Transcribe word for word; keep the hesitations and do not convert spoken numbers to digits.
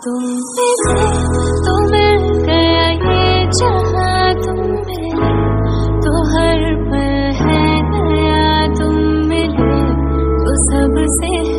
तुम मिले तो मिल गया ये जहां, तुम मिले तो हर पल है नया, तुम मिले तो सबसे